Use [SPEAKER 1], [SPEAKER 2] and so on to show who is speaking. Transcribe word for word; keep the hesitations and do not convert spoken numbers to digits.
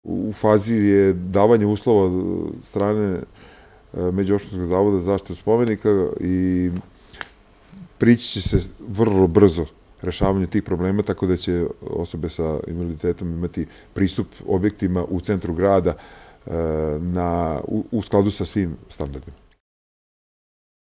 [SPEAKER 1] U fazi je davanje uslova od strane Međuopštinskog zavoda za zaštitu spomenika i prići će se vrlo brzo rešavanju tih problema, tako da će osobe sa invaliditetom imati pristup objektima u centru grada u skladu sa svim standardima.